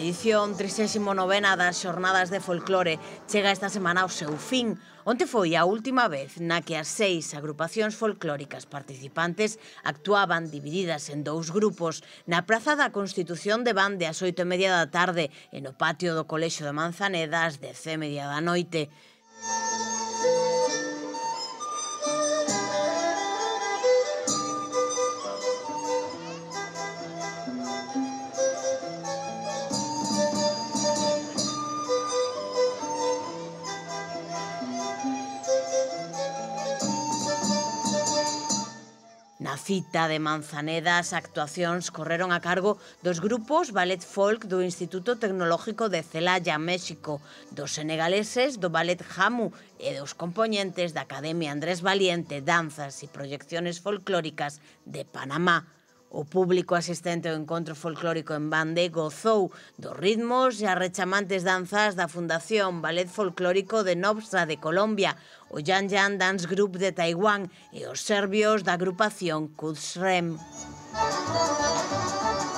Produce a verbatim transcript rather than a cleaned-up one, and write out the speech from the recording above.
edición trixésima novena das Xornadas de Folclore chega esta semana ao seu fin. Onte foi a última vez na que as seis agrupacións folclóricas participantes actuaban divididas en dous grupos na Praza da Constitución de Bande ás oito e media da tarde e no patio do Colexio de Manzaneda ás dez e media da noite. Na cita de Manzaneda, as actuacións correron a cargo dos grupos Ballet Folk do Instituto Tecnológico de Celaya, México, dos senegaleses do Ballet Jamu e dos compoñentes da Academia Andrés Valiente, Danzas e Proyecciones Folclóricas de Panamá. O público asistente ao encontro folclórico en Bande gozou dos ritmos e as rechamantes danzas da Fundación Ballet Folclórico de Novsa de Colombia, o Yan Yan Dance Group de Taiwán e os serbios da agrupación Kuzrem.